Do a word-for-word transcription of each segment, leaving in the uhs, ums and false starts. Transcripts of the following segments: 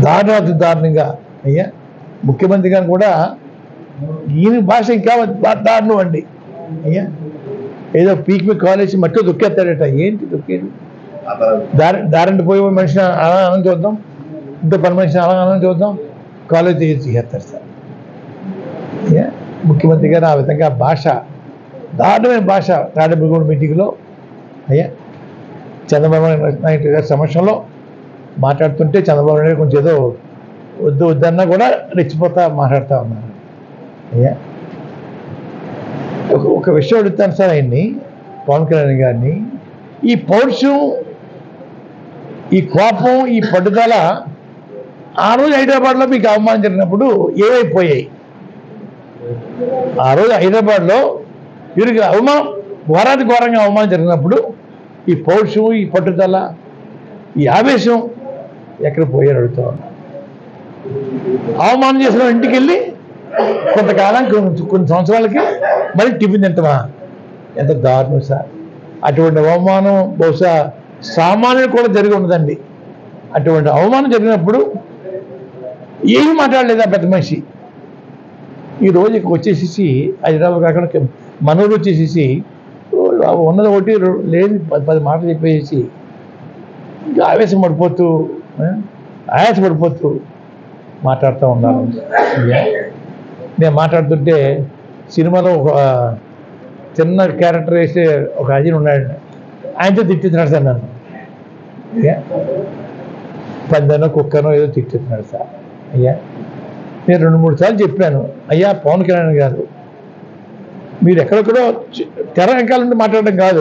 దారుణాతి దారుణంగా అయ్యా ముఖ్యమంత్రి గారు కూడా ఈయన భాష ఇంకా దారుణం అండి అయ్యా. ఏదో పీక్ మీ కాలేజ్ మట్టిలో దొక్కేస్తాడట. ఏంటి దొక్కేది? దారి దారంటి పోయి మనిషిని అలా అనం చూద్దాం, ఇంకో పని మనిషిని అలా అనం చూద్దాం, కాలేజ్ చేస్తారు సార్ అయ్యా. ముఖ్యమంత్రి గారు ఆ విధంగా భాష దారుణమైన భాష తాడేపల్లిగూడ మీటింగ్లో అయ్యా చంద్రబాబు నాయుడు గారి సమక్షంలో మాట్లాడుతుంటే చంద్రబాబు నాయుడు కొంచెం ఏదో వద్దు వద్దన్నా కూడా రెచ్చిపోతా మాట్లాడుతూ ఉన్నారు అయ్యా. ఒక ఒక విషయం అడుగుతాను సార్ ఆయన్ని, పవన్ కళ్యాణ్ గారిని. ఈ పౌరుషం, ఈ కోపం, ఈ పట్టుదల ఆ రోజు హైదరాబాద్లో మీకు అవమానం జరిగినప్పుడు ఏమైపోయాయి? ఆ రోజు హైదరాబాద్లో వీరికి అవమానం ఘోరాతి ఘోరంగా అవమానం జరిగినప్పుడు ఈ పౌరుషం, ఈ పట్టుదల, ఈ ఆవేశం ఎక్కడ పోయారు అడుగుతా ఉన్నా. అవమానం చేసిన ఇంటికి వెళ్ళి కొంతకాలం కొన్ని సంవత్సరాలకి మళ్ళీ టిఫిన్ తింటామా? ఎంత దారుణం సార్. అటువంటి అవమానం బహుశా సామాన్యులు కూడా జరిగి ఉండదండి. అటువంటి అవమానం జరిగినప్పుడు ఏమి మాట్లాడలేదా పెద్ద మనిషి? ఈరోజు ఇక్కడ వచ్చేసేసి హైదరాబాద్ కాకుండా మనూరు వచ్చేసేసి ఉన్నది ఒకటి లేదు పది పది మాటలు చెప్పేసి ఇంకా ఆవేశం పడిపోతూ ఆయాస పడిపోతూ మాట్లాడుతూ ఉన్నాను. నేను మాట్లాడుతుంటే సినిమాలో ఒక చిన్న క్యారెక్టర్ వేసే ఒక అజీన్ ఉన్నాడు, ఆయనతో తిట్టిస్తున్నాడు సార్ నన్ను. పందనో కుక్కనో ఏదో తిట్టిస్తున్నాడు సార్ అయ్యా. నేను రెండు మూడు సార్లు చెప్పాను, అయ్యా పవన్ కళ్యాణ్ గారు మీరు ఎక్కడెక్కడో తెర వెనకాల నుండి మాట్లాడడం కాదు,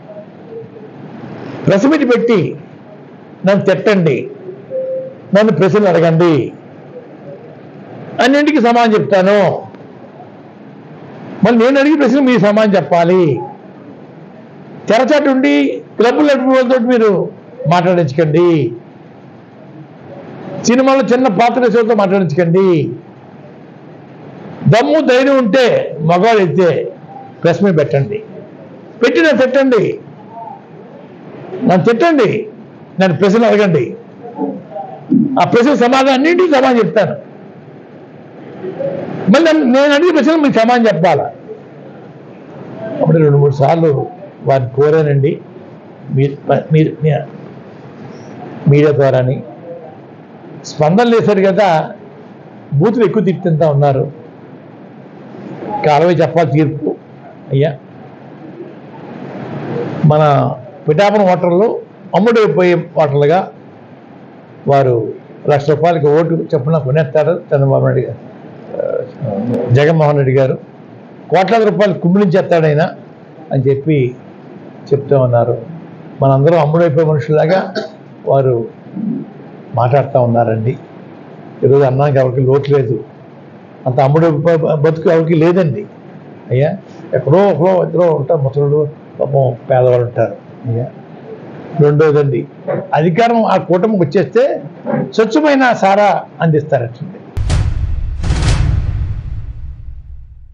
ప్రెస్ మీట్ పెట్టి నన్ను తిట్టండి, నన్ను ప్రశ్నలు అడగండి, అన్నింటికి సమాధానం చెప్తాను. మళ్ళీ నేను అడిగి ప్రశ్న మీరు సమాధానం చెప్పాలి. తెరచాటు ఉండి క్లబ్బులు నడుపులతో మీరు మాట్లాడించకండి, సినిమాలో చిన్న పాత్ర వేసేతో మాట్లాడించకండి. దమ్ము ధైర్యం ఉంటే మగవాడు అయితే ప్రెస్ మీట్ పెట్టండి, పెట్టి నన్ను తిట్టండి, నన్ను తిట్టండి, నన్ను ప్రశ్నలు అడగండి, ఆ ప్రశ్న సమాధానం అన్నింటికి సమాధానం చెప్తాను. మళ్ళీ నేను అడిగే ప్రశ్నలు మీకు సమాధానం చెప్పాలా? అప్పుడు రెండు మూడు సార్లు వారిని కోరానండి మీరు మీడియా ద్వారాని. స్పందన లేసారు కదా, బూతులు ఎక్కువ తిప్పుతుంటా ఉన్నారు. కాలవే చెప్పాలి తీర్పు అయ్యా. మన పిఠాపురం ఓటర్లు అమ్ముడైపోయే ఓటర్లుగా వారు లక్ష రూపాయలకి ఓటు చెప్పున కొనేస్తారు చంద్రబాబు నాయుడు గారు, జగన్మోహన్ రెడ్డి గారు. కోట్లాది రూపాయలు కుమ్మిలించేస్తాడైనా అని చెప్పి చెప్తూ ఉన్నారు. మనందరం అమ్ముడైపోయే మనుషులాగా వారు మాట్లాడుతూ ఉన్నారండి. ఈరోజు అన్నానికి ఎవరికి లోటు లేదు, అంత అమ్ముడు బతుకు ఎవరికి లేదండి అయ్యా. ఎక్కడో ఒకడో ఇద్దరో ఉంటారు, ముసలుడు పాపం పేదవాళ్ళు ఉంటారు అయ్యా. రెండోదండి, అధికారం ఆ కూటమికి వచ్చేస్తే స్వచ్ఛమైన సారా అందిస్తారటండి.